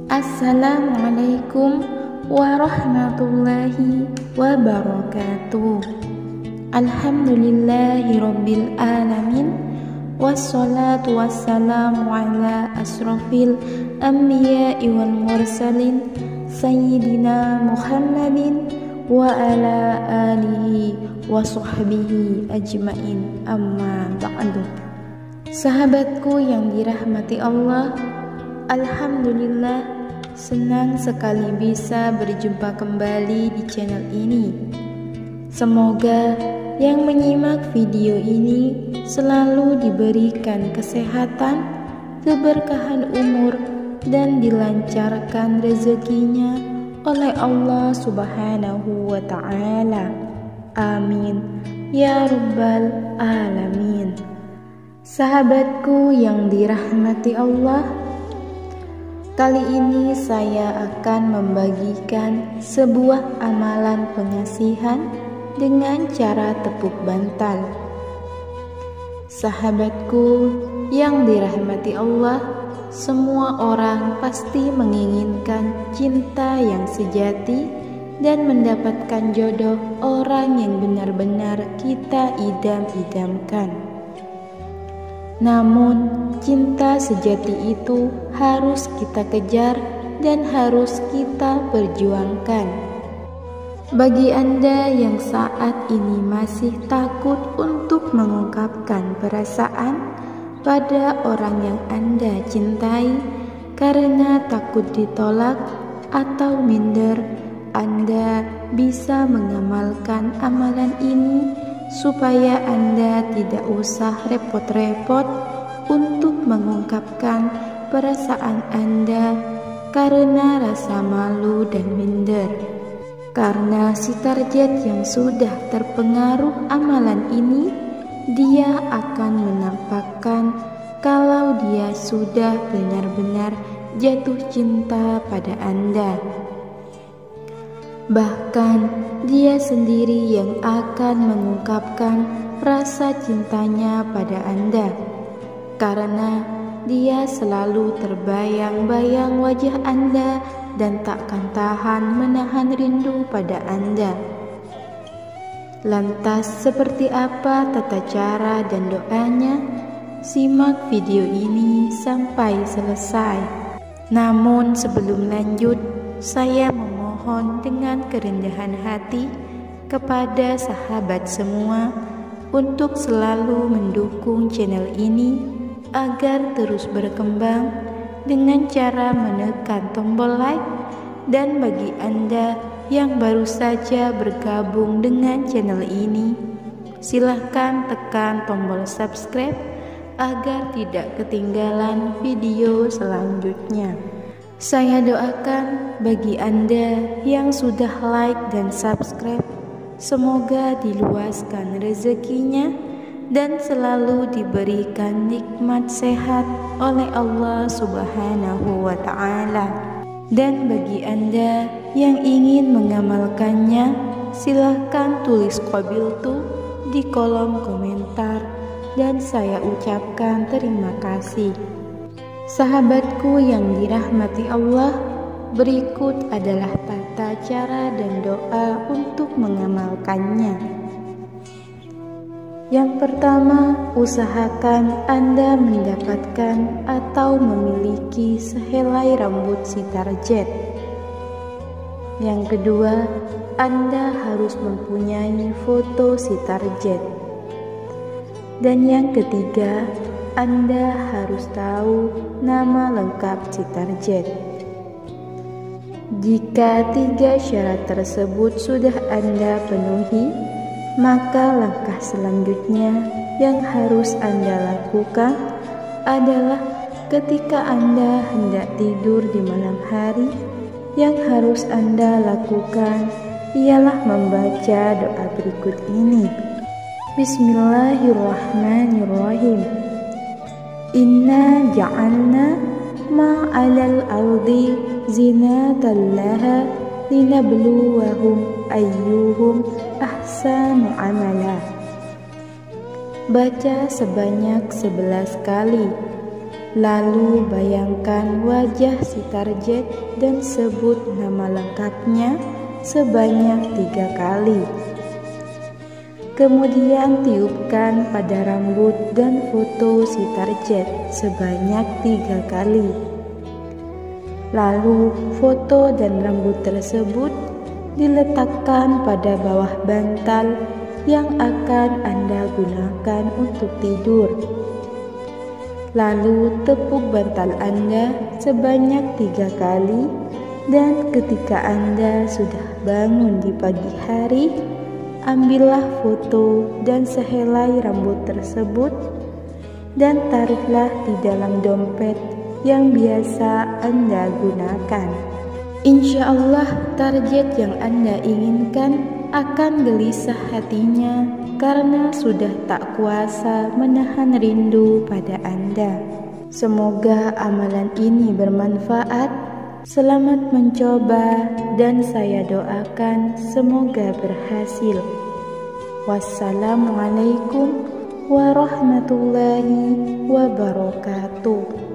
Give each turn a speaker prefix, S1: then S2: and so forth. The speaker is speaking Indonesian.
S1: Assalamualaikum warahmatullahi wabarakatuh. Alhamdulillahi rabbil alamin. Wassalatu wassalamu ala asrafil anbiya'i wal mursalin Sayyidina Muhammadin wa ala alihi wa sahbihi ajmain, amma ba'du. Sahabatku yang dirahmati Allah, alhamdulillah senang sekali bisa berjumpa kembali di channel ini. Semoga yang menyimak video ini selalu diberikan kesehatan, keberkahan umur, dan dilancarkan rezekinya oleh Allah Subhanahu wa Ta'ala. Amin ya Rabbal Alamin. Sahabatku yang dirahmati Allah, kali ini saya akan membagikan sebuah amalan pengasihan dengan cara tepuk bantal. Sahabatku yang dirahmati Allah, semua orang pasti menginginkan cinta yang sejati dan mendapatkan jodoh orang yang benar-benar kita idam-idamkan. Namun, cinta sejati itu harus kita kejar dan harus kita perjuangkan. Bagi Anda yang saat ini masih takut untuk mengungkapkan perasaan pada orang yang Anda cintai karena takut ditolak atau minder, Anda bisa mengamalkan amalan ini supaya Anda tidak usah repot-repot untuk mengungkapkan perasaan Anda karena rasa malu dan minder. Karena si target yang sudah terpengaruh amalan ini, dia akan menampakkan kalau dia sudah benar-benar jatuh cinta pada Anda. Bahkan dia sendiri yang akan mengungkapkan rasa cintanya pada Anda, karena dia selalu terbayang-bayang wajah Anda dan takkan tahan menahan rindu pada Anda. Lantas seperti apa tata cara dan doanya? Simak video ini sampai selesai. Namun sebelum lanjut, saya memohon dengan kerendahan hati kepada sahabat semua untuk selalu mendukung channel ini agar terus berkembang dengan cara menekan tombol like, dan bagi Anda yang baru saja bergabung dengan channel ini, silahkan tekan tombol subscribe agar tidak ketinggalan video selanjutnya. Saya doakan bagi Anda yang sudah like dan subscribe, semoga diluaskan rezekinya dan selalu diberikan nikmat sehat oleh Allah Subhanahu wa Ta'ala. Dan bagi Anda yang ingin mengamalkannya, silahkan tulis qabiltu di kolom komentar dan saya ucapkan terima kasih. Sahabatku yang dirahmati Allah, berikut adalah tata cara dan doa untuk mengamalkannya. Yang pertama, usahakan Anda mendapatkan atau memiliki sehelai rambut si target. Yang kedua, Anda harus mempunyai foto si target. Dan yang ketiga, Anda harus tahu nama lengkap si target. Jika tiga syarat tersebut sudah Anda penuhi, maka langkah selanjutnya yang harus Anda lakukan adalah ketika Anda hendak tidur di malam hari, yang harus Anda lakukan ialah membaca doa berikut ini. Bismillahirrahmanirrahim. Inna ja'alna ma'alal ardi zinatan laha linabluwahum ayyuhum ahsanu amala. Baca sebanyak 11 kali. Lalu bayangkan wajah si target dan sebut nama lengkapnya sebanyak 3 kali. Kemudian tiupkan pada rambut dan foto si target sebanyak 3 kali. Lalu foto dan rambut tersebut diletakkan pada bawah bantal yang akan Anda gunakan untuk tidur. Lalu tepuk bantal Anda sebanyak 3 kali, dan ketika Anda sudah bangun di pagi hari, ambillah foto dan sehelai rambut tersebut dan taruhlah di dalam dompet yang biasa Anda gunakan. Insya Allah target yang Anda inginkan akan gelisah hatinya karena sudah tak kuasa menahan rindu pada Anda. Semoga amalan ini bermanfaat. Selamat mencoba dan saya doakan semoga berhasil. Wassalamualaikum warahmatullahi wabarakatuh.